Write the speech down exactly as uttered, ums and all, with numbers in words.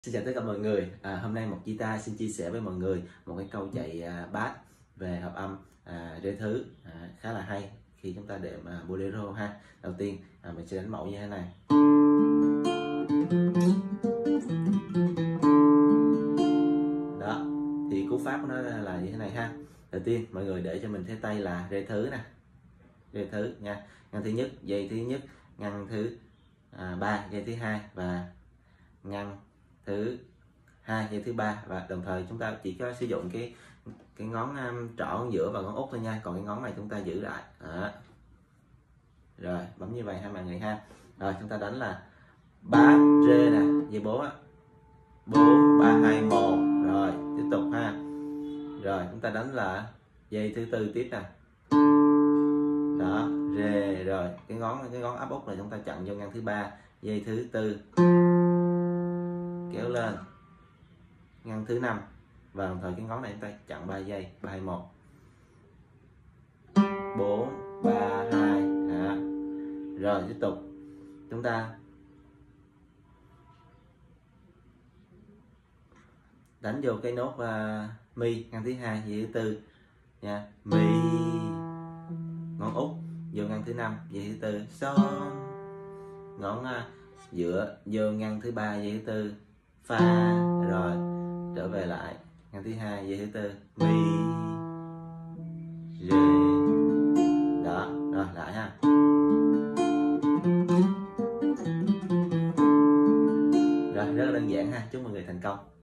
Xin chào tất cả mọi người. À, hôm nay một guitar xin chia sẻ với mọi người một cái câu chạy à, bass về hợp âm à, rê thứ à, khá là hay khi chúng ta đệm à, bolero ha. Đầu tiên à, mình sẽ đánh mẫu như thế này. Đó, thì cú pháp của nó là như thế này ha. Đầu tiên mọi người để cho mình thế tay là rê thứ nè, rê thứ nha. Ngăn thứ nhất, dây thứ nhất, ngăn thứ à, ba, dây thứ hai và ngăn thứ hai, dây thứ ba, và đồng thời chúng ta chỉ có sử dụng cái cái ngón um, trỏ ngón giữa và ngón út thôi nha, còn cái ngón này chúng ta giữ lại. Đó. Rồi bấm như vậy ha mọi người ha. Rồi chúng ta đánh là ba rê nè, dây bốn á, bốn ba hai một. Rồi tiếp tục ha. Rồi chúng ta đánh là dây thứ tư tiếp nè, đó rê. Rồi cái ngón cái ngón áp út này chúng ta chặn vô ngăn thứ ba, dây thứ tư kéo lên ngăn thứ năm, và đồng thời cái ngón này chúng ta chặn ba giây, ba hai một, bốn ba hai. Đó. Rồi tiếp tục chúng ta đánh vô cái nốt uh, mi, ngăn thứ hai, dây thứ tư nha, mi, ngón út vô ngăn thứ năm, dây thứ tư, son, ngón uh, giữa vô ngăn thứ ba, dây thứ tư, fa. Rồi trở về lại ngăn thứ hai, dây thứ tư, mi, rê. Đó, rồi lại ha. Rồi rất là đơn giản ha. Chúc mọi người thành công.